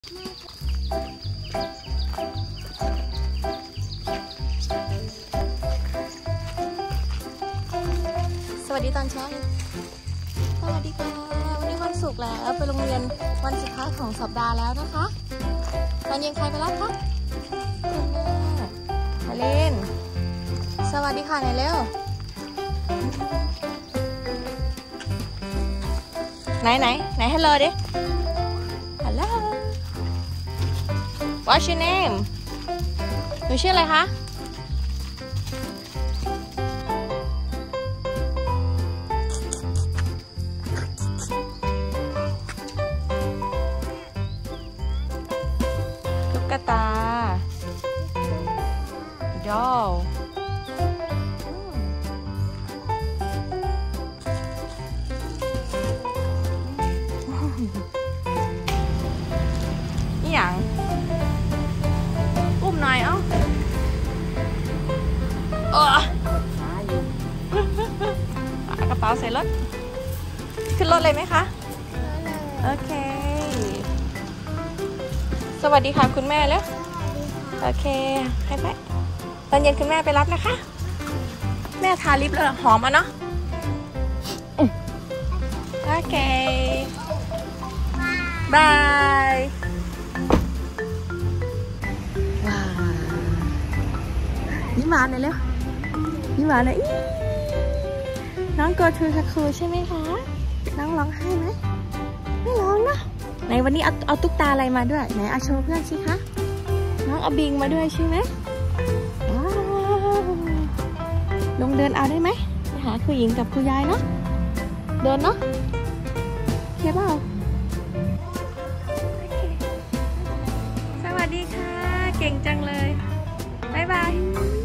สวัสดีตอนเช้าสวัสดีค่ะวันนี้วันศุกร์แล้วไปโรงเรียนวันสุดท้ายของสัปดาห์แล้วนะคะตอนเย็นใครไปรับคะมาเล่นสวัสดีค่ะไหนเร็วไหนฮัลโหลดิฮัลโหล What's your name หนูชื่ออะไรคะตุ๊กตาดอลนี่อย่างอุ้มหน่อยเอ้ากระเป๋าใส่รถขึ้นรถเลยไหมคะโอเคสวัสดีค่ะคุณแม่แล้วโอเคให้ไปตอนเย็นคุณแม่ไปรับนะคะแม่ทาลิปเลยหอมอ่ะเนาะโอเคบายว้าวยิ้มหวานหน่อยเร็วยิ้มหวานหน่อยน้อง go to school ใช่ไหมคะน้องร้องไห้ไหมไม่ร้องนะไหนวันนี้เอาตุ๊กตาอะไรมาด้วยไหนเอาโชว์เพื่อนสิคะน้องเอาบิงมาด้วยใช่ไหมว้าวลงเดินเอาได้ไหมไปหาครูหญิงกับครูยายเนาะเดินเนาะโอเคเปล่าสวัสดีค่ะเก่งจังเลยบ๊ายบาย